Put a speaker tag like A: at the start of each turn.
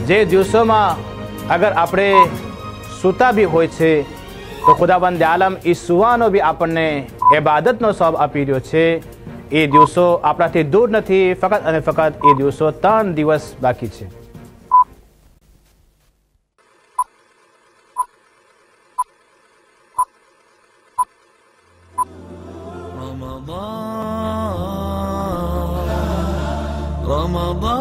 A: જે દિવસોમાં અગર આપણે સૂતા બી હોય છે તો ખુદાવંદ આલમ એ સુવાનો બી આપણને ઇબાદતનો સવાબ આપી રહ્યો છે। એ દિવસો આપણાથી દૂર નથી, ફક્ત અને ફક્ત એ દિવસો 3 દિવસ બાકી છે।
B: Ramadan